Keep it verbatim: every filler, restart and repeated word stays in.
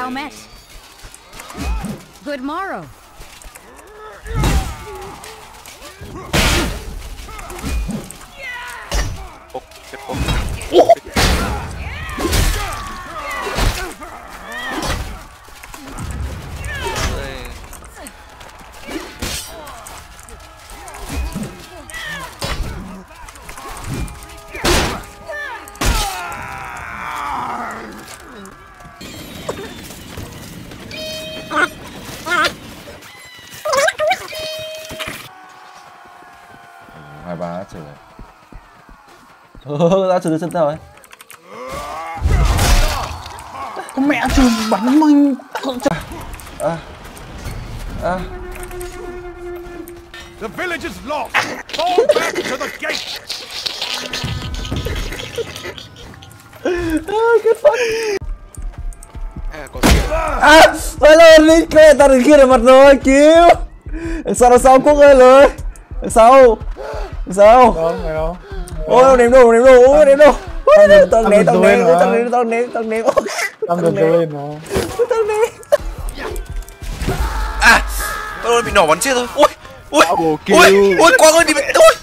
Well met. Good morrow. Ốc, chết ốc. Hai ba trở lại. Ờ, ra từ sân tao ấy. Con mẹ trường bắn mình. À. À. The village is lost. Fall back to the gate. Cái fuck. À, có kia. À, ơi lên đi, cái ta đằng kia là mặt rồi, cứu. Đằng sau đằng sau Quốc ơi lời. Đằng sau. Đằng sau. Không, phải không? Ôi ném đồ, ném đồ, ôi ném đồ. Tao ném, tao ném, tao ném, tao ném, tao ném. Tao được lên nó. Tao ném. À, tôi bị nổ bắn chết rồi. Ui, ui, Double ui, kill. ui, Quang ơi đi, ui.